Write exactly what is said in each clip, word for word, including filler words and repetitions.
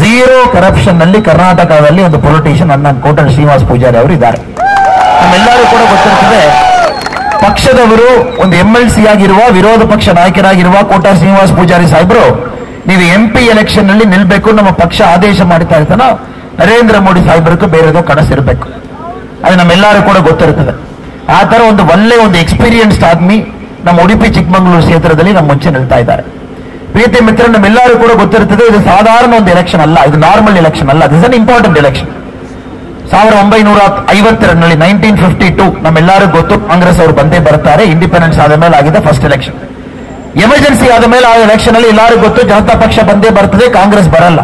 Zero corruption ನಲ್ಲಿ ಕರ್ನಾಟಕದಲ್ಲಿ ಒಂದು ಪೊಲಿಟಿಷಿಯನ್ ಅನ್ನ ಕೋಟಾ ಶ್ರೀನಿವಾಸ ಪೂಜಾರಿ ಅವರು ಇದ್ದಾರೆ. ನಮ್ಮೆಲ್ಲರೂ ಕೂಡ ಗೊತ್ತಿರ್ತದೆ, ಪಕ್ಷದವರು ಒಂದು ಎಂ ಎಲ್ ಸಿ ಆಗಿರುವ ವಿರೋಧ ಪಕ್ಷ ನಾಯಕರಾಗಿರುವ ಕೋಟಾ ಶ್ರೀನಿವಾಸ ಪೂಜಾರಿ ಸಾಹೇಬರು, ನೀವು ಎಂ ಪಿ ಎಲೆಕ್ಷನ್ ನಲ್ಲಿ ನಿಲ್ಬೇಕು, ನಮ್ಮ ಪಕ್ಷ ಆದೇಶ ಮಾಡ್ತಾ ಇರ್ತಾನ, ನರೇಂದ್ರ ಮೋದಿ ಸಾಹೇಬರಿಗೂ ಬೇರೆದೋ ಕನಸಿರ್ಬೇಕು. ಅದು ನಮ್ಮೆಲ್ಲರೂ ಕೂಡ ಗೊತ್ತಿರ್ತದೆ. ಆ ತರ ಒಂದು ಒಳ್ಳೆ ಒಂದು ಎಕ್ಸ್ಪೀರಿಯನ್ಸ್ಡ್ ಆದ್ಮಿ ನಮ್ಮ ಉಡುಪಿ ಚಿಕ್ಕಮಗಳೂರು ಕ್ಷೇತ್ರದಲ್ಲಿ ನಮ್ಮ ಮುಂಚೆ ನಿಲ್ತಾ ಇದ್ದಾರೆ. ಪ್ರೀತಿ ಮಿತ್ರ, ನಮ್ಮೆಲ್ಲರೂ ಕೂಡ ಗೊತ್ತಿರ್ತದೆ, ಇದು ಸಾಧಾರಣ ಒಂದು ಎಲೆಕ್ಷನ್ ಅಲ್ಲ, ಇದು ನಾರ್ಮಲ್ ಎಲೆಕ್ಷನ್ ಅಲ್ಲ, ದಿಸ್ ಅನ್ ಇಂಪಾರ್ಟೆಂಟ್ ಎಲೆಕ್ಷನ್. ಸಾವಿರದ ಒಂಬೈನೂರ ಐವತ್ತೆರಡರಲ್ಲಿ ನೈನ್ಟೀನ್ ಫಿಫ್ಟಿ ಟೂ ನಮ್ಮೆಲ್ಲರಿಗೂ ಗೊತ್ತು, ಕಾಂಗ್ರೆಸ್ ಅವರು ಬಂದೇ ಬರ್ತಾರೆ. ಇಂಡಿಪೆಂಡೆನ್ಸ್ ಆದ ಮೇಲೆ ಆಗಿದೆ ಫಸ್ಟ್ ಎಲೆಕ್ಷನ್. ಎಮರ್ಜೆನ್ಸಿ ಆದ ಮೇಲೆ ಆ ಎಲೆಕ್ಷನ್ ಅಲ್ಲಿ ಎಲ್ಲರಿಗೂ ಗೊತ್ತು, ಜನತಾ ಪಕ್ಷ ಬಂದೇ ಬರ್ತದೆ, ಕಾಂಗ್ರೆಸ್ ಬರಲ್ಲ.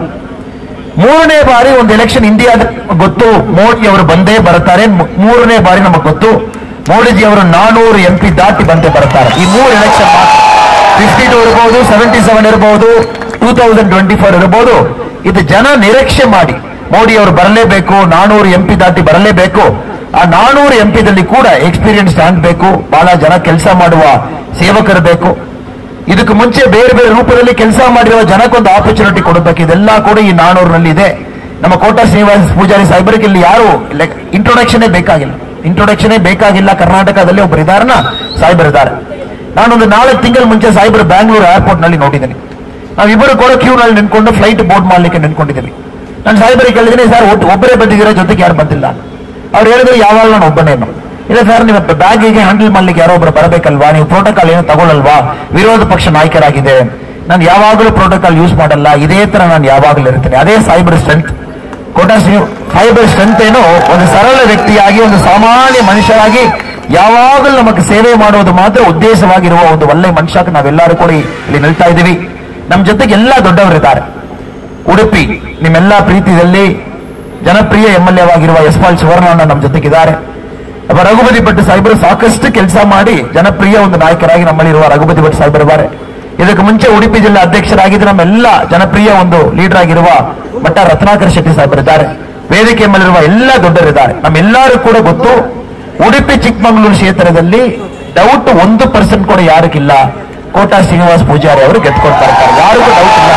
ಮೂರನೇ ಬಾರಿ ಒಂದು ಎಲೆಕ್ಷನ್ ಇಂಡಿಯಾದ ಗೊತ್ತು, ಮೋದಿ ಅವರು ಬಂದೇ ಬರ್ತಾರೆ. ಮೂರನೇ ಬಾರಿ ನಮಗೆ ಗೊತ್ತು, ಮೋದಿಜಿ ಅವರು ನಾನೂರು ಎಂ ಪಿ ದಾಟಿ ಬಂದೇ ಬರ್ತಾರೆ. ಈ ಮೂರು ಎಲೆಕ್ಷನ್ ಫಿಫ್ಟಿ ಟೂ ಇರಬಹುದು, ಸೆವೆಂಟಿ ಸೆವೆನ್ ಇರಬಹುದು, ಟೂ ತೌಸಂಡ್ ಟ್ವೆಂಟಿ ಫೋರ್ ಇರಬಹುದು. ಇದು ಜನ ನಿರೀಕ್ಷೆ ಮಾಡಿ ಮೋದಿ ಅವರು ಬರಲೇಬೇಕು, ನಾನೂರು ಎಂ ಪಿ ದಾಟಿ ಬರಲೇಬೇಕು. ಆ ನಾನೂರು ಎಂ ಪಿದಲ್ಲಿ ಕೂಡ ಎಕ್ಸ್ಪೀರಿಯನ್ಸ್ ಬೇಕು, ಬಹಳ ಜನ ಕೆಲಸ ಮಾಡುವ ಸೇವಕರು ಬೇಕು. ಇದಕ್ಕೆ ಮುಂಚೆ ಬೇರೆ ಬೇರೆ ರೂಪದಲ್ಲಿ ಕೆಲಸ ಮಾಡಿರುವ ಜನಕ್ಕೊಂದು ಆಪರ್ಚುನಿಟಿ ಕೊಡಬೇಕು. ಇದೆಲ್ಲ ಕೂಡ ಈ ನಾನೂರಿನಲ್ಲಿ ಇದೆ. ನಮ್ಮ ಕೋಟಾ ಶ್ರೀನಿವಾಸ ಪೂಜಾರಿ ಸಾಹೇಬರಿಗೆ ಇಲ್ಲಿ ಯಾರು ಇಂಟ್ರೊಡಕ್ಷನ್ ಬೇಕಾಗಿಲ್ಲ, ಇಂಟ್ರೊಡಕ್ಷನ್ ಬೇಕಾಗಿಲ್ಲ. ಕರ್ನಾಟಕದಲ್ಲಿ ಒಬ್ಬರು ಇದಾರನ ಸಾಹೇಬರಿದ್ದಾರೆ. ನಾನೊಂದು ನಾಲ್ಕು ತಿಂಗಳ ಮುಂಚೆ ಸಾಹೇಬರು ಬ್ಯಾಂಗ್ಳೂರು ಏರ್ಪೋರ್ಟ್ ನಲ್ಲಿ ನೋಡಿದ್ದೀನಿ. ನಾವಿಬ್ಬರು ಕೂಡ ಕ್ಯೂ ನಲ್ಲಿ ನಿಂತ್ಕೊಂಡು ಫ್ಲೈಟ್ ಬೋರ್ಡ್ ಮಾಡ್ಲಿಕ್ಕೆ ನಿಂತ್ಕೊಂಡಿದ್ದೀವಿ. ನಾನು ಸಾಹೇಬರಿಗೆ ಕೇಳಿದ್ದೀನಿ, ಸರ್ ಒಬ್ಬರೇ ಬಂದಿದ್ದೀರಾ, ಜೊತೆಗೆ ಯಾರು ಬಂದಿಲ್ಲ? ಅವ್ರು ಹೇಳಿದ್ರು, ಯಾವಾಗ ನಾನು ಒಬ್ಬನೇನು ಇಲ್ಲ ಸರ್, ನೀವು ಬ್ಯಾಗಿಗೆ ಹ್ಯಾಂಡಲ್ ಮಾಡ್ಲಿಕ್ಕೆ ಯಾರೋ ಒಬ್ಬರು ಬರಬೇಕಲ್ವಾ, ನೀವು ಪ್ರೋಟೋಕಾಲ್ ಏನು ತಗೊಳ್ಳಲ್ವಾ? ವಿರೋಧ ಪಕ್ಷ ನಾಯಕರಾಗಿದೆ, ನಾನು ಯಾವಾಗಲೂ ಪ್ರೋಟೋಕಾಲ್ ಯೂಸ್ ಮಾಡಲ್ಲ, ಇದೇ ತರ ನಾನು ಯಾವಾಗಲೂ ಇರ್ತೇನೆ. ಅದೇ ಸಾಹೇಬರ ಸ್ಟ್ರೆಂತ್. ಕೋಟಾ ಸಾಹೇಬರ ಸ್ಟ್ರೆಂತ್ ಏನು, ಒಂದು ಸರಳ ವ್ಯಕ್ತಿಯಾಗಿ, ಒಂದು ಸಾಮಾನ್ಯ ಮನುಷ್ಯರಾಗಿ ಯಾವಾಗಲೂ ನಮಗೆ ಸೇವೆ ಮಾಡುವುದು ಮಾತ್ರ ಉದ್ದೇಶವಾಗಿರುವ ಒಂದು ಒಳ್ಳೆ ಮನುಷ್ಯಕ್ಕೆ ನಾವೆಲ್ಲರೂ ಕೂಡ ಇಲ್ಲಿ ನಿಲ್ತಾ ಇದ್ದೀವಿ. ನಮ್ಮ ಜೊತೆಗೆ ಎಲ್ಲ ದೊಡ್ಡವರಿದ್ದಾರೆ. ಉಡುಪಿ ನಿಮ್ಮೆಲ್ಲ ಪ್ರೀತಿಯಲ್ಲಿ ಜನಪ್ರಿಯ ಎಂ ಎಲ್ ಎ ಆಗಿರುವ ಎಸ್ ಪಾಲ್ ಸುವರ್ಣಣ್ಣ ನಮ್ಮ ಜೊತೆಗಿದ್ದಾರೆ. ರಘುಪತಿ ಭಟ್ ಸಾಹೇಬರು ಸಾಕಷ್ಟು ಕೆಲಸ ಮಾಡಿ ಜನಪ್ರಿಯ ಒಂದು ನಾಯಕರಾಗಿ ನಮ್ಮಲ್ಲಿರುವ ರಘುಪತಿ ಭಟ್ ಸಾಹೇಬರಿದ್ದಾರೆ. ಇದಕ್ಕೆ ಮುಂಚೆ ಉಡುಪಿ ಜಿಲ್ಲಾ ಅಧ್ಯಕ್ಷರಾಗಿದ್ದು ನಮ್ಮೆಲ್ಲ ಜನಪ್ರಿಯ ಒಂದು ಲೀಡರ್ ಆಗಿರುವ ಮಟ್ಟ ರತ್ನಾಕರ್ ಶೆಟ್ಟಿ ಸಾಹೇಬರಿದ್ದಾರೆ. ವೇದಿಕೆ ಮೇಲಿರುವ ಎಲ್ಲ ದೊಡ್ಡರಿದ್ದಾರೆ. ನಮ್ಮೆಲ್ಲರೂ ಕೂಡ ಗೊತ್ತು, ಉಡುಪಿ ಚಿಕ್ಕಮಗಳೂರು ಕ್ಷೇತ್ರದಲ್ಲಿ ಡೌಟ್ ಒಂದು ಪರ್ಸೆಂಟ್ ಕೂಡ ಯಾರಿಗಿಲ್ಲ, ಕೋಟಾ ಶ್ರೀನಿವಾಸ ಪೂಜಾರಿ ಅವರು ಗೆದ್ಕೊಳ್ತಾ ಇರ್ತಾರೆ, ಯಾರಿಗೂ ಡೌಟ್ ಇಲ್ಲ.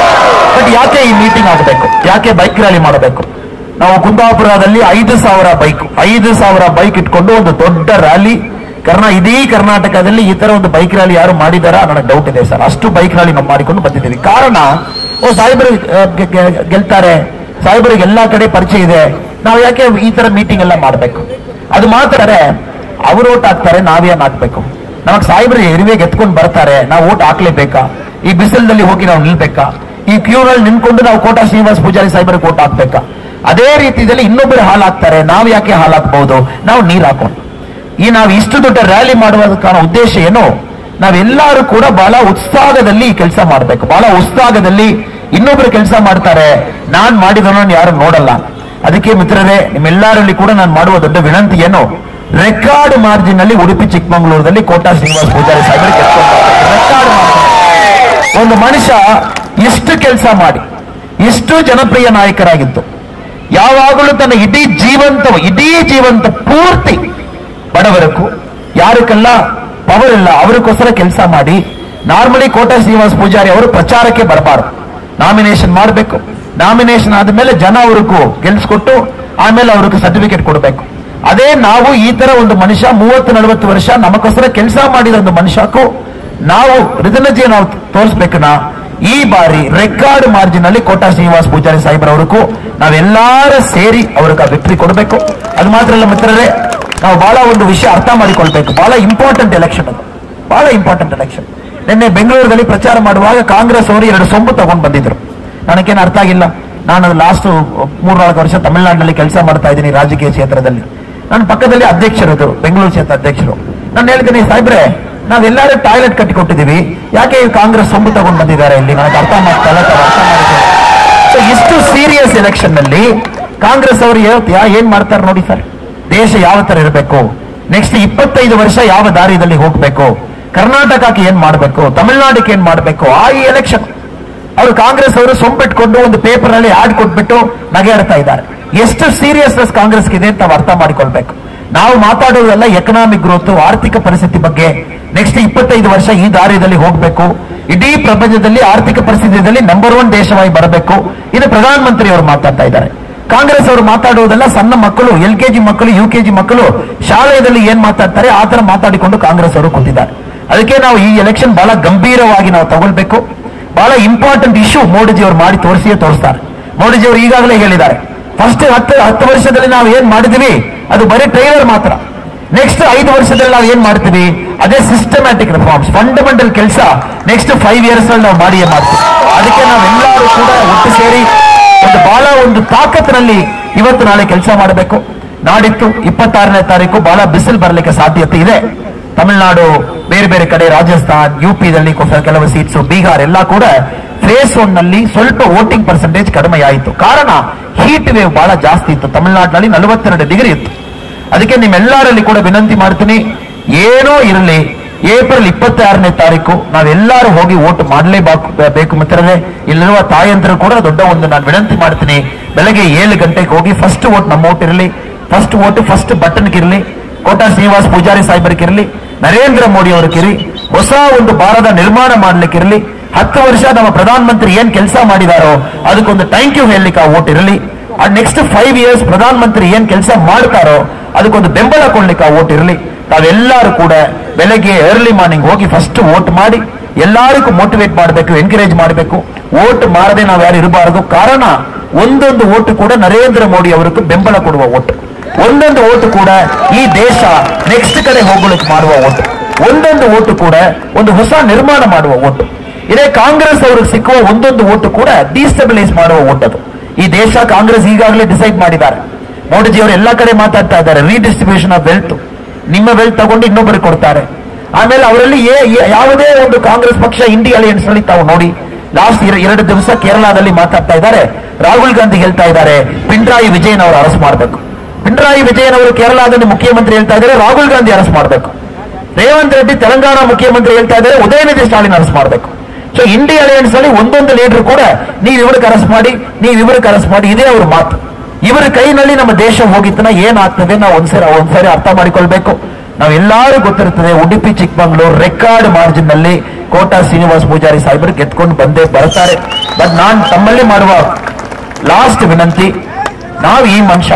ಬಟ್ ಯಾಕೆ ಈ ಮೀಟಿಂಗ್ ಆಗಬೇಕು, ಯಾಕೆ ಬೈಕ್ ರ್ಯಾಲಿ ಮಾಡಬೇಕು? ನಾವು ಕುಂದಾಪುರದಲ್ಲಿ ಐದು ಸಾವಿರ ಬೈಕ್ ಐದು ಸಾವಿರ ಬೈಕ್ ಇಟ್ಕೊಂಡು ಒಂದು ದೊಡ್ಡ ರ್ಯಾಲಿ, ಕರ್ನಾ ಇಡೀ ಕರ್ನಾಟಕದಲ್ಲಿ ಈ ತರ ಒಂದು ಬೈಕ್ ರ್ಯಾಲಿ ಯಾರು ಮಾಡಿದಾರ ನನಗೆ ಡೌಟ್ ಇದೆ ಸರ್. ಅಷ್ಟು ಬೈಕ್ ರ್ಯಾಲಿ ನಾವು ಮಾಡಿಕೊಂಡು ಬಂದಿದ್ದೀವಿ. ಕಾರಣ, ಓ ಸಾಹೇಬರು ಗೆಲ್ತಾರೆ, ಸಾಹೇಬರಿಗೆ ಎಲ್ಲಾ ಕಡೆ ಪರಿಚಯ ಇದೆ, ನಾವು ಯಾಕೆ ಈ ತರ ಮೀಟಿಂಗ್ ಎಲ್ಲ ಮಾಡಬೇಕು? ಅದು ಮಾತ್ರ ಅವರು ಓಟ್ ಹಾಕ್ತಾರೆ, ನಾವೇನ್ ಹಾಕ್ಬೇಕು? ನಮಗ್ ಸಾಹೇಬರು ಎರಿವೆಗೆ ಎತ್ಕೊಂಡು ಬರ್ತಾರೆ, ನಾವು ಓಟ್ ಹಾಕ್ಲೇಬೇಕಾ? ಈ ಬಿಸಿಲಲ್ಲಿ ಹೋಗಿ ನಾವು ನಿಲ್ಬೇಕಾ? ಈ ಕ್ಯೂನಲ್ಲಿ ನಿಂತ್ಕೊಂಡು ನಾವು ಕೋಟಾ ಶ್ರೀನಿವಾಸ ಪೂಜಾರಿ ಸಾಹೇಬರಿಗೆ ಓಟ್ ಹಾಕ್ಬೇಕಾ? ಅದೇ ರೀತಿಯಲ್ಲಿ ಇನ್ನೊಬ್ಬರು ಹಾಲು ಹಾಕ್ತಾರೆ, ನಾವು ಯಾಕೆ ಹಾಲು ಹಾಕ್ಬಹುದು? ನಾವು ನೀರು ಹಾಕೋಣ. ಈ ನಾವು ಇಷ್ಟು ದೊಡ್ಡ ರ್ಯಾಲಿ ಮಾಡುವುದಕ್ಕಾன ಉದ್ದೇಶ ಏನು? ನಾವೆಲ್ಲರೂ ಕೂಡ ಬಹಳ ಉತ್ಸಾಹದಲ್ಲಿ ಈ ಕೆಲಸ ಮಾಡಬೇಕು. ಬಹಳ ಉತ್ಸಾಹದಲ್ಲಿ ಇನ್ನೊಬ್ರು ಕೆಲಸ ಮಾಡ್ತಾರೆ, ನಾನ್ ಮಾಡಿದವನು ಯಾರು ನೋಡಲ್ಲ. ಅದಕ್ಕೆ ಮಿತ್ರರೇ, ನಿಮ್ಮೆಲ್ಲರಲ್ಲಿ ಕೂಡ ನಾನು ಮಾಡುವ ದೊಡ್ಡ ವಿನಂತಿ ಏನು, ರೆಕಾರ್ಡ್ ಮಾರ್ಜಿನ್ ಅಲ್ಲಿ ಉಡುಪಿ ಚಿಕ್ಕಮಗಳೂರಲ್ಲಿ ಕೋಟಾ ಶ್ರೀನಿವಾಸ ಪೂಜಾರಿ ಸಾಹೇಬರಿಗೆ ರೆಕಾರ್ಡ್ ಮಾರ್ಜಿನ್. ಒಂದು ಮನುಷ್ಯ ಎಷ್ಟು ಕೆಲಸ ಮಾಡಿ, ಎಷ್ಟು ಜನಪ್ರಿಯ ನಾಯಕರಾಗಿತ್ತು, ಯಾವಾಗಲೂ ತನ್ನ ಇಡೀ ಜೀವಂತ ಇಡೀ ಜೀವಂತ ಪೂರ್ತಿ ಬಡವರಕ್ಕೂ ಯಾರಕ್ಕೆಲ್ಲ ಪವರ್ ಇಲ್ಲ ಅವರಿಗೋಸ್ಕರ ಕೆಲಸ ಮಾಡಿ. ನಾರ್ಮಲಿ ಕೋಟಾ ಶ್ರೀನಿವಾಸ ಪೂಜಾರಿ ಅವರು ಪ್ರಚಾರಕ್ಕೆ ಬರಬಾರದು, ನಾಮಿನೇಷನ್ ಮಾಡಬೇಕು. ನಾಮಿನೇಷನ್ ಆದ್ಮೇಲೆ ಜನ ಅವ್ರಿಗೂ ಗೆಲ್ಸ್ಕೊಟ್ಟು ಆಮೇಲೆ ಅವ್ರಿಗೆ ಸರ್ಟಿಫಿಕೇಟ್ ಕೊಡಬೇಕು. ಅದೇ ನಾವು ಈ ತರ ಒಂದು ಮನುಷ್ಯ ಮೂವತ್ತು ನಲವತ್ತು ವರ್ಷ ನಮಗೋಸ್ಕರ ಕೆಲಸ ಮಾಡಿದ ಒಂದು ಮನುಷ್ಯಕ್ಕೂ ನಾವು ರಿದನಜಿ ನಾವು ತೋರಿಸ್ಬೇಕನ್ನ ಈ ಬಾರಿ ರೆಕಾರ್ಡ್ ಮಾರ್ಜಿನ್ ಅಲ್ಲಿ ಕೋಟಾ ಶ್ರೀನಿವಾಸ ಪೂಜಾರಿ ಸಾಹೇಬ್ರವರಿಗೂ ನಾವೆಲ್ಲಾರ ಸೇರಿ ಅವ್ರಿಗೆ ವಿಕ್ಟ್ರಿ ಕೊಡಬೇಕು. ಅದು ಮಾತ್ರ ಅಲ್ಲ ಮಿತ್ರರೇ, ನಾವು ಬಹಳ ಒಂದು ವಿಷಯ ಅರ್ಥ ಮಾಡಿಕೊಳ್ಬೇಕು. ಬಹಳ ಇಂಪಾರ್ಟೆಂಟ್ ಎಲೆಕ್ಷನ್ ಅದು, ಬಹಳ ಇಂಪಾರ್ಟೆಂಟ್ ಎಲೆಕ್ಷನ್. ನಿನ್ನೆ ಬೆಂಗಳೂರಲ್ಲಿ ಪ್ರಚಾರ ಮಾಡುವಾಗ ಕಾಂಗ್ರೆಸ್ ಅವರು ಎರಡು ಸೊಂಬು ತಗೊಂಡು ಬಂದಿದ್ರು. ನನಗೇನು ಅರ್ಥ ಆಗಿಲ್ಲ. ನಾನು ಲಾಸ್ಟ್ ಮೂರ್ನಾಲ್ಕು ವರ್ಷ ತಮಿಳುನಾಡಿನಲ್ಲಿ ಕೆಲಸ ಮಾಡ್ತಾ ಇದ್ದೀನಿ ರಾಜಕೀಯ ಕ್ಷೇತ್ರದಲ್ಲಿ. ನನ್ನ ಪಕ್ಕದಲ್ಲಿ ಅಧ್ಯಕ್ಷರು, ಬೆಂಗಳೂರು ಕ್ಷೇತ್ರ ಅಧ್ಯಕ್ಷರು. ನಾನು ಹೇಳ್ತೀನಿ, ಸಾಹೇಬ್ರೆ ನಾವೆಲ್ಲರೂ ಟಾಯ್ಲೆಟ್ ಕಟ್ಟಿಕೊಟ್ಟಿದ್ದೀವಿ, ಯಾಕೆ ಕಾಂಗ್ರೆಸ್ ಸೊಂಬು ತಗೊಂಡು ಬಂದಿದ್ದಾರೆ ಇಲ್ಲಿ? ನನಗೆ ಅರ್ಥ ಮಾಡ್ತಾ ಇಲ್ಲ, ಅರ್ಥ ಮಾಡಿದ್ದಾರೆ. ಇಷ್ಟು ಸೀರಿಯಸ್ ಎಲೆಕ್ಷನ್ ನಲ್ಲಿ ಕಾಂಗ್ರೆಸ್ ಅವರು ಏನ್ ಮಾಡ್ತಾರೆ ನೋಡಿ ಸರ್. ದೇಶ ಯಾವ ತರ ಇರಬೇಕು, ನೆಕ್ಸ್ಟ್ ಇಪ್ಪತ್ತೈದು ವರ್ಷ ಯಾವ ದಾರಿಯಲ್ಲಿ ಹೋಗ್ಬೇಕು, ಕರ್ನಾಟಕಕ್ಕೆ ಏನ್ ಮಾಡಬೇಕು, ತಮಿಳುನಾಡಿಗೆ ಏನ್ ಮಾಡಬೇಕು, ಆ ಈ ಎಲೆಕ್ಷನ್ ಅವರು ಕಾಂಗ್ರೆಸ್ ಅವರು ಸೊಂಬಿಟ್ಕೊಂಡು ಒಂದು ಪೇಪರ್ ಅಲ್ಲಿ ಆಡ್ ಕೊಟ್ಬಿಟ್ಟು ನಗೆಯಾಡ್ತಾ ಇದ್ದಾರೆ. ಎಷ್ಟು ಸೀರಿಯಸ್ನೆಸ್ ಕಾಂಗ್ರೆಸ್ಗೆ ಇದೆ ಅಂತ ಅರ್ಥ ಮಾಡಿಕೊಳ್ಬೇಕು. ನಾವು ಮಾತಾಡೋದೆಲ್ಲ ಎಕನಾಮಿಕ್ ಗ್ರೋತ್, ಆರ್ಥಿಕ ಪರಿಸ್ಥಿತಿ ಬಗ್ಗೆ. ನೆಕ್ಸ್ಟ್ ಇಪ್ಪತ್ತೈದು ವರ್ಷ ಈ ದಾರಿಯಲ್ಲಿ ಹೋಗ್ಬೇಕು, ಇಡೀ ಪ್ರಪಂಚದಲ್ಲಿ ಆರ್ಥಿಕ ಪರಿಸ್ಥಿತಿಯಲ್ಲಿ ನಂಬರ್ ಒನ್ ದೇಶವಾಗಿ ಬರಬೇಕು. ಇದು ಪ್ರಧಾನಮಂತ್ರಿ ಅವರು ಮಾತಾಡ್ತಾ ಇದ್ದಾರೆ. ಕಾಂಗ್ರೆಸ್ ಅವರು ಮಾತಾಡುವುದೆಲ್ಲ ಸಣ್ಣ ಮಕ್ಕಳು, ಎಲ್ ಕೆ ಜಿ ಮಕ್ಕಳು, ಯು ಕೆ ಜಿ ಮಕ್ಕಳು ಶಾಲೆಯಲ್ಲಿ ಏನ್ ಮಾತಾಡ್ತಾರೆ ಆ ತರ ಮಾತಾಡಿಕೊಂಡು ಕಾಂಗ್ರೆಸ್ ಅವರು ಕೂತಿದ್ದಾರೆ. ಅದಕ್ಕೆ ನಾವು ಈ ಎಲೆಕ್ಷನ್ ಬಹಳ ಗಂಭೀರವಾಗಿ ನಾವು ತಗೊಳ್ಬೇಕು. ಬಹಳ ಇಂಪಾರ್ಟೆಂಟ್ ಇಶ್ಯೂ ಮೋದಿಜಿ ಅವರು ಮಾಡಿ ತೋರಿಸಿಯೇ ತೋರಿಸ್ತಾರೆ. ಮೋದಿಜಿ ಅವರು ಈಗಾಗಲೇ ಹೇಳಿದ್ದಾರೆ, ಫಸ್ಟ್ ಹತ್ತು ಹತ್ತು ವರ್ಷದಲ್ಲಿ ನಾವು ಏನ್ ಮಾಡಿದ್ವಿ ಅದು ಬರೀ ಟ್ರೈಲರ್ ಮಾತ್ರ. ನೆಕ್ಸ್ಟ್ ಐದು ವರ್ಷದಲ್ಲಿ ನಾವು ಏನ್ ಮಾಡ್ತೀವಿ ಅದೇ ಸಿಸ್ಟಮ್ಯಾಟಿಕ್ ರಿಫಾರ್ಮ್ಸ್, ಫಂಡಮೆಂಟಲ್ ಕೆಲಸ ನೆಕ್ಸ್ಟ್ ಫೈವ್ ಇಯರ್ಸ್ ಅಲ್ಲಿ ನಾವು ಮಾಡಿಯೇ ಮಾಡ್ತೀವಿ. ಅದಕ್ಕೆ ನಾವೆಲ್ಲರೂ ಕೂಡ ಒಟ್ಟು ಸೇರಿ ಒಂದು ಬಹಳ ಒಂದು ತಾಕತ್ತಿನಲ್ಲಿ ಇವತ್ತು ನಾಳೆ ಕೆಲಸ ಮಾಡಬೇಕು. ನಾಡಿತ್ತು ಇಪ್ಪತ್ತಾರನೇ ತಾರೀಕು ಬಹಳ ಬಿಸಿಲು ಬರಲಿಕ್ಕೆ ಸಾಧ್ಯತೆ ಇದೆ. ತಮಿಳುನಾಡು, ಬೇರೆ ಬೇರೆ ಕಡೆ ರಾಜಸ್ಥಾನ್, ಯುಪಿದಲ್ಲಿ ಕೆಲವು ಸೀಟ್ಸ್, ಬಿಹಾರ್ ಎಲ್ಲ ಕೂಡ ಫೇಸ್ ಒನ್ ನಲ್ಲಿ ಸ್ವಲ್ಪ ವೋಟಿಂಗ್ ಪರ್ಸೆಂಟೇಜ್ ಕಡಿಮೆ ಆಯಿತು. ಕಾರಣ ಹೀಟ್ ವೇವ್ ಬಹಳ ಜಾಸ್ತಿ ಇತ್ತು. ತಮಿಳುನಾಡಿನಲ್ಲಿ ನಲವತ್ತೆರಡು ಡಿಗ್ರಿ ಇತ್ತು. ಅದಕ್ಕೆ ನಿಮ್ಮೆಲ್ಲರಲ್ಲಿ ಕೂಡ ವಿನಂತಿ ಮಾಡ್ತೀನಿ, ಏನೋ ಇರಲಿ ಏಪ್ರಿಲ್ ಇಪ್ಪತ್ತಾರನೇ ತಾರೀಕು ನಾವೆಲ್ಲರೂ ಹೋಗಿ ವೋಟ್ ಮಾಡಲೇಬೇಕು ಮಿತ್ರರೇ. ಇಲ್ಲಿರುವ ತಾಯಂತರು ಕೂಡ ದೊಡ್ಡ ಒಂದು ನಾನು ವಿನಂತಿ ಮಾಡ್ತೀನಿ, ಬೆಳಗ್ಗೆ ಏಳು ಗಂಟೆಗೆ ಹೋಗಿ ಫಸ್ಟ್ ವೋಟ್ ನಮ್ಮ ವೋಟ್ ಇರಲಿ, ಫಸ್ಟ್ ವೋಟ್ ಫಸ್ಟ್ ಬಟನ್ಗಿರಲಿ, ಕೋಟಾ ಶ್ರೀನಿವಾಸ್ ಪೂಜಾರಿ ಸಾಹೇಬರಿಗಿರಲಿ, ನರೇಂದ್ರ ಮೋದಿ ಅವರಿಗಿರಲಿ, ಹೊಸ ಒಂದು ಭಾರತ ನಿರ್ಮಾಣ ಮಾಡ್ಲಿಕ್ಕಿರಲಿ. ಹತ್ತು ವರ್ಷ ನಮ್ಮ ಪ್ರಧಾನಮಂತ್ರಿ ಏನ್ ಕೆಲಸ ಮಾಡಿದಾರೋ ಅದಕ್ಕೊಂದು ಥ್ಯಾಂಕ್ ಯು ಹೇಳಲಿಕ್ಕೆ ಆ ವೋಟ್ ಇರಲಿ. ಆ ನೆಕ್ಸ್ಟ್ ಫೈವ್ ಇಯರ್ಸ್ ಪ್ರಧಾನಮಂತ್ರಿ ಏನ್ ಕೆಲಸ ಮಾಡ್ತಾರೋ ಅದಕ್ಕೊಂದು ಬೆಂಬಲ ಕೊಡ್ಲಿಕ್ಕೆ ಆ ವೋಟ್ ಇರಲಿ. ತಾವೆಲ್ಲರೂ ಕೂಡ ಬೆಳಗ್ಗೆ ಎರ್ಲಿ ಮಾರ್ನಿಂಗ್ ಹೋಗಿ ಫಸ್ಟ್ ವೋಟ್ ಮಾಡಿ ಎಲ್ಲರಿಗೂ ಮೋಟಿವೇಟ್ ಮಾಡಬೇಕು, ಎನ್ಕರೇಜ್ ಮಾಡಬೇಕು. ವೋಟ್ ಮಾಡದೆ ನಾವು ಯಾರು ಇರಬಾರದು. ಕಾರಣ ಒಂದೊಂದು ವೋಟ್ ಕೂಡ ನರೇಂದ್ರ ಮೋದಿ ಅವರಿಗೆ ಬೆಂಬಲ ಕೊಡುವ ವೋಟ್, ಒಂದೊಂದು ಓಟು ಕೂಡ ಈ ದೇಶ ನೆಕ್ಸ್ಟ್ ಕಡೆ ಹೋಗ್ಲಿಕ್ಕೆ ಮಾಡುವ ಓಟು, ಒಂದೊಂದು ಓಟು ಕೂಡ ಒಂದು ಹೊಸ ನಿರ್ಮಾಣ ಮಾಡುವ ಓಟು. ಇದೇ ಕಾಂಗ್ರೆಸ್ ಅವರಿಗೆ ಸಿಕ್ಕುವ ಒಂದೊಂದು ಓಟು ಕೂಡ ಡಿಸ್ಟೆಬಿಲೈಸ್ ಮಾಡುವ ಓಟ್. ಅದು ಈ ದೇಶ ಕಾಂಗ್ರೆಸ್ ಈಗಾಗಲೇ ಡಿಸೈಡ್ ಮಾಡಿದ್ದಾರೆ. ಮೋದಿಜಿ ಅವರು ಎಲ್ಲ ಕಡೆ ಮಾತಾಡ್ತಾ ಇದ್ದಾರೆ, ರೀಡಿಸ್ಟ್ರಿಬ್ಯೂಷನ್ ಆಫ್ ವೆಲ್ತ್. ನಿಮ್ಮ ವೆಲ್ತ್ ತಗೊಂಡು ಇನ್ನೊಬ್ಬರಿಗೆ ಕೊಡ್ತಾರೆ. ಆಮೇಲೆ ಅವರಲ್ಲಿ ಯಾವುದೇ ಒಂದು ಕಾಂಗ್ರೆಸ್ ಪಕ್ಷ ಇಂಡಿಯಾ ಅಲಯನ್ಸ್ ನಲ್ಲಿ ತಾವು ನೋಡಿ, ಲಾಸ್ಟ್ ಎರಡು ದಿವಸ ಕೇರಳದಲ್ಲಿ ಮಾತಾಡ್ತಾ ಇದ್ದಾರೆ. ರಾಹುಲ್ ಗಾಂಧಿ ಹೇಳ್ತಾ ಇದ್ದಾರೆ ಪಿಣರಾಯಿ ವಿಜಯನ್ ಅವರು ಅರೆಸ್ಟ್ ಮಾಡಬೇಕು. ಪಿಣರಾಯಿ ವಿಜಯನ್ ಅವರು ಕೇರಳದಲ್ಲಿ ಮುಖ್ಯಮಂತ್ರಿ ಹೇಳ್ತಾ ಇದ್ದಾರೆ ರಾಹುಲ್ ಗಾಂಧಿ ಅರೆಸ್ಟ್ ಮಾಡಬೇಕು. ರೇವಂತ್ ರೆಡ್ಡಿ ತೆಲಂಗಾಣ ಮುಖ್ಯಮಂತ್ರಿ ಹೇಳ್ತಾ ಇದ್ದಾರೆ ಉದಯನಿಧಿ ಸ್ಟಾಲಿನ್ ಅರೆಸ್ಟ್ ಮಾಡಬೇಕು. ಸೊ ಇಂಡಿಯಾ ಅಲಯನ್ಸ್ ಅಲ್ಲಿ ಒಂದೊಂದು ಲೀಡರ್ ಕೂಡ ನೀವು ಇವ್ರಿಗೆ ಅರೆಸ್ಟ್ ಮಾಡಿ, ನೀವು ಇವ್ರಿಗೆ ಅರೆಸ್ಟ್ ಮಾಡಿ, ಇದೇ ಅವ್ರ ಮಾತು. ಇವರ ಕೈನಲ್ಲಿ ನಮ್ಮ ದೇಶ ಹೋಗಿತ್ತನ ಏನಾಗ್ತದೆ ನಾವು ಒಂದ್ಸರಿ ಒಂದ್ಸರಿ ಅರ್ಥ ಮಾಡಿಕೊಳ್ಬೇಕು. ನಾವೆಲ್ಲರೂ ಗೊತ್ತಿರ್ತದೆ, ಉಡುಪಿ ಚಿಕ್ಕಮಂಗ್ಳೂರು ರೆಕಾರ್ಡ್ ಮಾರ್ಜಿನ್ ನಲ್ಲಿ ಕೋಟಾ ಶ್ರೀನಿವಾಸ್ ಪೂಜಾರಿ ಸಾಹೇಬರು ಗೆದ್ಕೊಂಡು ಬಂದೇ ಬರ್ತಾರೆ. ಬಟ್ ನಾನು ತಮ್ಮಲ್ಲಿ ಮಾಡುವ ಲಾಸ್ಟ್ ವಿನಂತಿ, ನಾವು ಈ ಮನುಷ್ಯ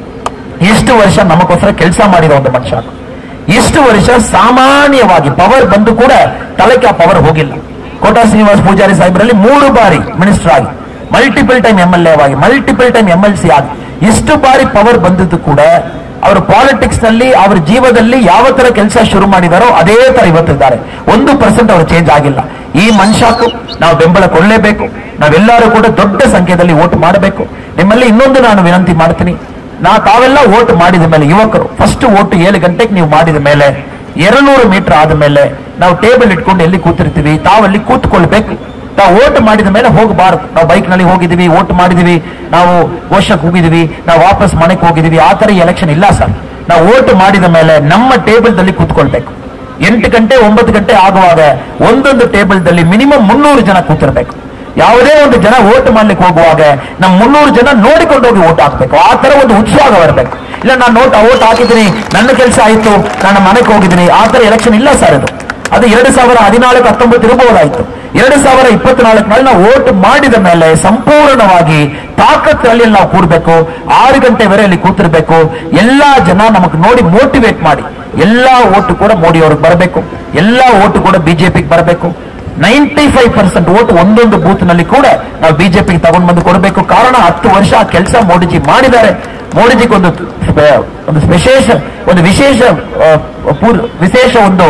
ಎಷ್ಟು ವರ್ಷ ನಮಗೋಸ್ಕರ ಕೆಲಸ ಮಾಡಿದ ಒಂದು ಮನುಷ್ಯ, ಇಷ್ಟು ವರ್ಷ ಸಾಮಾನ್ಯವಾಗಿ ಪವರ್ ಬಂದು ಕೂಡ ತಲೆಗೆ ಆ ಪವರ್ ಹೋಗಿಲ್ಲ. ಕೋಟಾ ಶ್ರೀನಿವಾಸ್ ಪೂಜಾರಿ ಸಾಹೇಬರಲ್ಲಿ ಮೂರು ಬಾರಿ ಮಿನಿಸ್ಟರ್ ಆಗಿ, multiple time M L A ಆಗಿ, multiple time M L C ಆಗಿ, ಇಷ್ಟು ಬಾರಿ ಪವರ್ ಬಂದಿದ್ದು ಕೂಡ ಅವರು ಪಾಲಿಟಿಕ್ಸ್ ನಲ್ಲಿ ಅವರ ಜೀವನದಲ್ಲಿ ಯಾವ ತರ ಕೆಲಸ ಶುರು ಮಾಡಿದಾರೋ ಅದೇ ತರ ಇವತ್ತಿದ್ದಾರೆ. ಒಂದು ಪರ್ಸೆಂಟ್ ಅವರು ಚೇಂಜ್ ಆಗಿಲ್ಲ. ಈ ಮನುಷ್ಯಕ್ಕೂ ನಾವು ಬೆಂಬಲ ಕೊಡಲೇಬೇಕು. ನಾವೆಲ್ಲರೂ ಕೂಡ ದೊಡ್ಡ ಸಂಖ್ಯೆಯಲ್ಲಿ ವೋಟ್ ಮಾಡಬೇಕು. ನಿಮ್ಮಲ್ಲಿ ಇನ್ನೊಂದು ನಾನು ವಿನಂತಿ ಮಾಡ್ತೀನಿ, ನಾ ತಾವೆಲ್ಲ ವೋಟ್ ಮಾಡಿದ ಮೇಲೆ, ಯುವಕರು ಫಸ್ಟ್ ವೋಟ್ ಏಳು ಗಂಟೆಗೆ ನೀವು ಮಾಡಿದ ಮೇಲೆ ಎರಡ್ನೂರು ಮೀಟರ್ ಆದ ಮೇಲೆ ನಾವು ಟೇಬಲ್ ಇಟ್ಕೊಂಡು ಎಲ್ಲಿ ಕೂತಿರ್ತೀವಿ ತಾವಲ್ಲಿ ಕೂತ್ಕೊಳ್ಬೇಕು. ನಾವು ವೋಟ್ ಮಾಡಿದ ಮೇಲೆ ಹೋಗಬಾರದು. ನಾವು ಬೈಕ್ ನಲ್ಲಿ ಹೋಗಿದೀವಿ, ವೋಟ್ ಮಾಡಿದೀವಿ, ನಾವು ಗೋಷಕ್ಕೆ ಹೋಗಿದೀವಿ, ನಾವು ವಾಪಸ್ ಮನೆಗೆ ಹೋಗಿದೀವಿ, ಆ ತರ ಎಲೆಕ್ಷನ್ ಇಲ್ಲ ಸರ್. ನಾವು ವೋಟ್ ಮಾಡಿದ ಮೇಲೆ ನಮ್ಮ ಟೇಬಲ್ ದಲ್ಲಿ ಕೂತ್ಕೊಳ್ಬೇಕು. ಎಂಟು ಗಂಟೆ ಒಂಬತ್ತು ಗಂಟೆ ಆಗುವಾಗ ಒಂದೊಂದು ಟೇಬಲ್ ದಲ್ಲಿ ಮಿನಿಮಮ್ ಮುನ್ನೂರು ಜನ ಕೂತಿರ್ಬೇಕು. ಯಾವುದೇ ಒಂದು ಜನ ವೋಟ್ ಮಾಡ್ಲಿಕ್ಕೆ ಹೋಗುವಾಗ ನಮ್ಮ ಮುನ್ನೂರು ಜನ ನೋಡಿಕೊಂಡು ಹೋಗಿ ವೋಟ್ ಹಾಕ್ಬೇಕು. ಆ ತರ ಒಂದು ಉತ್ಸಾಹ ಬರಬೇಕು. ಇಲ್ಲ ನಾನು ನೋಟ್ ವೋಟ್ ಹಾಕಿದ್ದೀನಿ, ನನ್ನ ಕೆಲಸ ಆಯ್ತು, ನಾನು ಮನೆಗೆ ಹೋಗಿದ್ದೀನಿ, ಆ ತರ ಎಲೆಕ್ಷನ್ ಇಲ್ಲ ಸರ್. ಅದು ಅದು ಎರಡು ಸಾವಿರ ಹದಿನಾಲ್ಕು ಹತ್ತೊಂಬತ್ತು ಇರಬಹುದಾಯ್ತು. ಎರಡು ಸಾವಿರ ಇಪ್ಪತ್ನಾಲ್ಕರಲ್ಲಿ ನಾವು ವೋಟ್ ಮಾಡಿದ ಮೇಲೆ ಸಂಪೂರ್ಣವಾಗಿ ತಾಕತ್ತಲ್ಲಿ ನಾವು ಕೂಡಬೇಕು. ಆರು ಗಂಟೆವರೆ ಅಲ್ಲಿ ಕೂತಿರ್ಬೇಕು. ಎಲ್ಲಾ ಜನ ನಮಗೆ ನೋಡಿ ಮೋಟಿವೇಟ್ ಮಾಡಿ ಎಲ್ಲಾ ಓಟು ಕೂಡ ಮೋದಿ ಅವ್ರಿಗೆ ಬರಬೇಕು, ಎಲ್ಲಾ ಓಟು ಕೂಡ ಬಿಜೆಪಿಗೆ ಬರಬೇಕು. ನೈಂಟಿ ಫೈವ್ ಪರ್ಸೆಂಟ್ ಓಟ್ ಒಂದೊಂದು ಬೂತ್ ನಲ್ಲಿ ಕೂಡ ನಾವು ಬಿಜೆಪಿಗೆ ತಗೊಂಡು ಬಂದು ಕೊಡಬೇಕು. ಕಾರಣ ಹತ್ತು ವರ್ಷ ಆ ಕೆಲಸ ಮೋದಿಜಿ ಮಾಡಿದ್ದಾರೆ. ಮೋದಿಜಿಗೆ ಒಂದು ಒಂದು ವಿಶೇಷ ಒಂದು ವಿಶೇಷ ವಿಶೇಷ ಒಂದು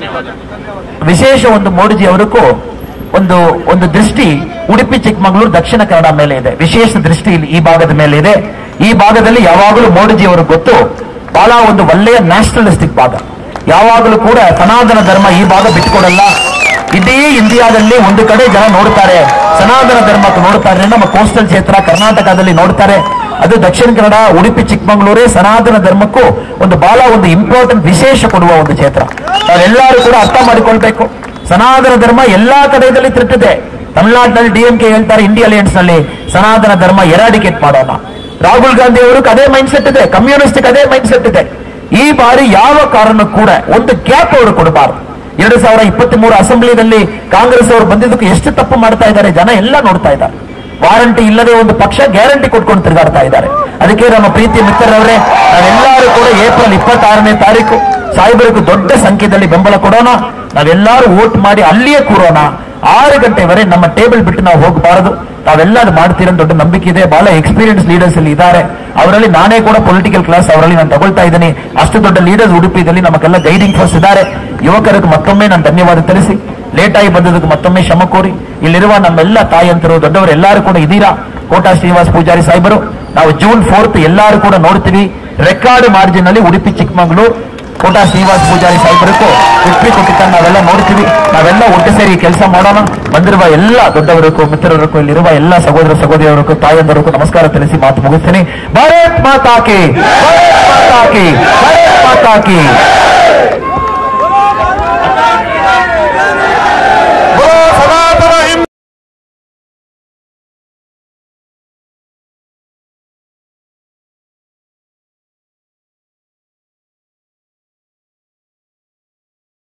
ವಿಶೇಷ ಒಂದು ಮೋದಿಜಿ ಅವರಿಗೂ ಒಂದು ಒಂದು ದೃಷ್ಟಿ ಉಡುಪಿ ಚಿಕ್ಕಮಗಳೂರು ದಕ್ಷಿಣ ಕನ್ನಡ ಮೇಲೆ ಇದೆ. ವಿಶೇಷ ದೃಷ್ಟಿ ಈ ಭಾಗದ ಮೇಲೆ ಇದೆ. ಈ ಭಾಗದಲ್ಲಿ ಯಾವಾಗಲೂ ಮೋದಿಜಿ ಅವರಿಗೆ ಗೊತ್ತು, ಬಹಳ ಒಂದು ಒಳ್ಳೆಯ ನ್ಯಾಷನಲಿಸ್ಟಿಕ್ ಭಾಗ. ಯಾವಾಗಲೂ ಕೂಡ ಸನಾತನ ಧರ್ಮ ಈ ಭಾಗ ಬಿಟ್ಕೊಡಲ್ಲ. ಇಡೀ ಇಂಡಿಯಾದಲ್ಲಿ ಒಂದು ಕಡೆ ಜನ ನೋಡ್ತಾರೆ, ಸನಾತನ ಧರ್ಮಕ್ಕೆ ನೋಡ್ತಾರೆ, ನಮ್ಮ ಕೋಸ್ಟಲ್ ಕ್ಷೇತ್ರ ಕರ್ನಾಟಕದಲ್ಲಿ ನೋಡ್ತಾರೆ. ಅದು ದಕ್ಷಿಣ ಕನ್ನಡ ಉಡುಪಿ ಚಿಕ್ಕಮಗಳೂರೇ ಸನಾತನ ಧರ್ಮಕ್ಕೂ ಒಂದು ಬಹಳ ಒಂದು ಇಂಪಾರ್ಟೆಂಟ್ ವಿಶೇಷ ಕೊಡುವ ಒಂದು ಕ್ಷೇತ್ರ. ನಾವೆಲ್ಲರೂ ಕೂಡ ಅರ್ಥ ಮಾಡಿಕೊಳ್ಬೇಕು. ಸನಾತನ ಧರ್ಮ ಎಲ್ಲಾ ಕಡೆಯಲ್ಲಿ ತಿರುಗಿದೆ. ತಮಿಳುನಾಡಿನಲ್ಲಿ ಡಿಎಂಕೆ ಹೇಳ್ತಾರೆ ಇಂಡಿಯಾ ಅಲಯನ್ಸ್ ನಲ್ಲಿ ಸನಾತನ ಧರ್ಮ ಎರಾಡಿಕೇಟ್ ಮಾಡೋಣ. ರಾಹುಲ್ ಗಾಂಧಿ ಅವರು ಅದೇ ಮೈಂಡ್ ಸೆಟ್ ಇದೆ, ಕಮ್ಯುನಿಸ್ಟ್ ಅದೇ ಮೈಂಡ್ ಸೆಟ್ ಇದೆ. ಈ ಬಾರಿ ಯಾವ ಕಾರಣಕ್ಕೂ ಕೂಡ ಒಂದು ಗ್ಯಾಪ್ ಅವರು ಕೊಡಬಾರದು. ಎರಡು ಸಾವಿರ ಇಪ್ಪತ್ತ್ ಮೂರು ಅಸೆಂಬ್ಲಿನಲ್ಲಿ ಕಾಂಗ್ರೆಸ್ ಅವರು ಬಂದಿದ್ದಕ್ಕೆ ಎಷ್ಟು ತಪ್ಪು ಮಾಡ್ತಾ ಇದ್ದಾರೆ ಜನ ಎಲ್ಲ ನೋಡ್ತಾ ಇದ್ದಾರೆ. ವಾರಂಟಿ ಇಲ್ಲದೆ ಒಂದು ಪಕ್ಷ ಗ್ಯಾರಂಟಿ ಕೊಟ್ಕೊಂಡು ತಿರುಗಾಡ್ತಾ ಇದ್ದಾರೆ. ಅದಕ್ಕೆ ನಮ್ಮ ಪ್ರೀತಿಯ ಮಿತ್ರರವರೇ, ನಾವೆಲ್ಲರೂ ಕೂಡ ಏಪ್ರಿಲ್ ಇಪ್ಪತ್ತಾರನೇ ತಾರೀಕು ಸಾಹೇಬರಿಗೂ ದೊಡ್ಡ ಸಂಖ್ಯೆಯಲ್ಲಿ ಬೆಂಬಲ ಕೊಡೋಣ. ನಾವೆಲ್ಲರೂ ವೋಟ್ ಮಾಡಿ ಅಲ್ಲಿಯೇ ಕೂರೋಣ. ಆರು ಗಂಟೆವರೆಗೆ ನಮ್ಮ ಟೇಬಲ್ ಬಿಟ್ಟು ನಾವು ಹೋಗಬಾರದು. ತಾವೆಲ್ಲ ಅದು ಮಾಡ್ತೀರಂತ ದೊಡ್ಡ ನಂಬಿಕೆ ಇದೆ. ಬಹಳ ಎಕ್ಸ್ಪೀರಿಯನ್ಸ್ ಲೀಡರ್ಸ್ ಅಲ್ಲಿ ಇದ್ದಾರೆ. ಅವರಲ್ಲಿ ನಾನೇ ಕೂಡ ಪೊಲಿಟಿಕಲ್ ಕ್ಲಾಸ್ ಅವರಲ್ಲಿ ನಾನು ತಗೊಳ್ತಾ ಇದ್ದೀನಿ. ಅಷ್ಟು ದೊಡ್ಡ ಲೀಡರ್ಸ್ ಉಡುಪಿಯಲ್ಲಿ ನಮಗೆಲ್ಲ ಗೈಡಿಂಗ್ ಫೋರ್ಸ್ ಇದ್ದಾರೆ. ಯುವಕರಿಗೆ ಮತ್ತೊಮ್ಮೆ ನಾನು ಧನ್ಯವಾದ ತಿಳಿಸಿ, ಲೇಟ್ ಆಗಿ ಬಂದದಕ್ಕೆ ಮತ್ತೊಮ್ಮೆ ಕ್ಷಮ ಕೋರಿ, ಇಲ್ಲಿರುವ ನಮ್ಮೆಲ್ಲ ತಾಯಂತರು ದೊಡ್ಡವರು ಎಲ್ಲರೂ ಕೂಡ ಇದ್ದೀರಾ. ಕೋಟಾ ಶ್ರೀನಿವಾಸ ಪೂಜಾರಿ ಸಾಹೇಬರು, ನಾವು ಜೂನ್ ಫೋರ್ತ್ ಎಲ್ಲರೂ ಕೂಡ ನೋಡ್ತೀವಿ. ರೆಕಾರ್ಡ್ ಮಾರ್ಜಿನ್ ಅಲ್ಲಿ ಉಡುಪಿ ಚಿಕ್ಕಮಗಳೂರು ಕೋಟಾ ಶ್ರೀನಿವಾಸ ಪೂಜಾರಿ ಸಾಹೇಬರಿಗೂ ವಿಕ್ಟ್ರಿ ಕೊಟ್ಟಿದ್ದ ನಾವೆಲ್ಲ ನೋಡ್ತೀವಿ. ನಾವೆಲ್ಲ ಒಟ್ಟು ಸೇರಿ ಕೆಲಸ ಮಾಡೋಣ. ಬಂದಿರುವ ಎಲ್ಲ ದೊಡ್ಡವರಿಗೂ ಮಿತ್ರರಿಗೂ ಇಲ್ಲಿರುವ ಎಲ್ಲ ಸಹೋದರ ಸಹೋದರಿಯರಿಗೂ ತಾಯಂದರಿಗೂ ನಮಸ್ಕಾರ ತಿಳಿಸಿ ಮಾತು ಮುಗಿಸ್ತೀನಿ. ಭಾರತ್ ಮಾತಾ ಕಿ, ಭಾರತ್ ಮಾತಾ ಕಿ, ಭಾರತ್ ಮಾತಾ ಕಿ.